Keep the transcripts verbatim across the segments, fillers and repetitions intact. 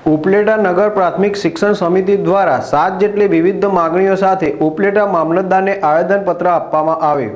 ઉપલેટા નગર પ્રાથમિક શિક્ષણ સમિતિ દ્વારા સાત જેટલી વિવિધ માંગણીઓ સાથે ઉપલેટા મામલતદારને આવેદનપત્ર આપવામાં આવ્યું।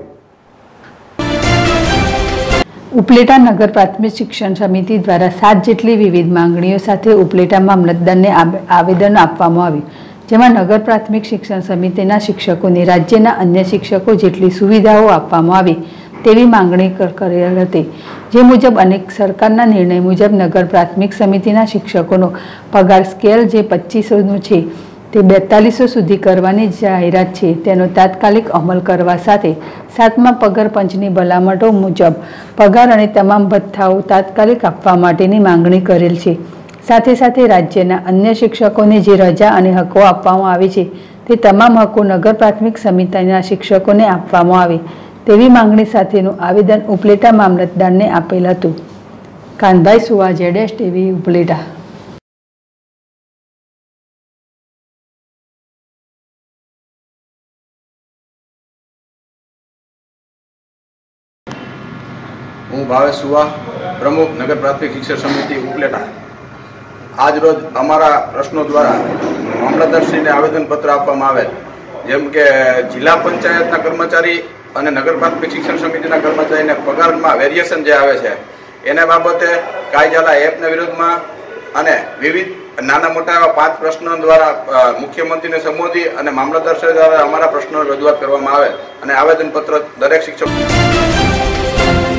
ઉપલેટા નગર પ્રાથમિક શિક્ષણ સમિતિ દ્વારા સાત જેટલી વિવિધ માંગણીઓ સાથે ઉપલેટા મામલતદારને આવેદન આપવામાં આવ્યું, જેમાં નગર પ્રાથમિક શિક્ષણ સમિતિના શિક્ષકોને રાજ્યના અન્ય શિક્ષકો જેટલી સુવિધાઓ આપવામાં આવે તેવી માંગણી કરેલ હતી। જે મુજબ અનેક સરકારના નિર્ણય મુજબ નગર પ્રાથમિક સમિતિના શિક્ષકોનો પગાર સ્કેલ જે પચીસોનો છે તે બેતાલીસો સુધી કરવાની જાહેરાત છે, તેનો તાત્કાલિક અમલ કરવા સાથે સાતમા પગાર પંચની ભલામણો મુજબ પગાર અને તમામ ભથ્થાઓ તાત્કાલિક આપવા માટેની માંગણી કરેલ છે। સાથે સાથે રાજ્યના અન્ય શિક્ષકોને જે રજા અને હકો આપવામાં આવે છે તે તમામ હકો નગર પ્રાથમિક સમિતિના શિક્ષકોને આપવામાં આવે તેવી માંગણી સાથેનું આવેદન ઉપલેટા મામલતદારને આપેલ હતું। કાનભાઈ સુવા, જેડેશ ટીવી, ઉપલેટા। હું ભાવેશ સુવા, પ્રમુખ નગર પ્રાથમિક શિક્ષણ સમિતિ ઉપલેટા। આજ રોજ અમારા પ્રશ્નો દ્વારા મામલતદારશ્રીને આવેદનપત્ર આપવામાં આવેલ, જેમ કે જિલ્લા પંચાયતના કર્મચારી અને નગર પ્રાથમિક શિક્ષણ સમિતિના કર્મચારીને પગારમાં વેરિએશન જે આવે છે એના બાબતે કાયદાલા એપના વિરોધમાં અને વિવિધ નાના મોટા એવા પાંચ પ્રશ્નો દ્વારા મુખ્યમંત્રીને સંબોધી અને મામલતદારશ્રી દ્વારા અમારા પ્રશ્નો રજૂઆત કરવામાં આવે અને આવેદનપત્ર દરેક શિક્ષક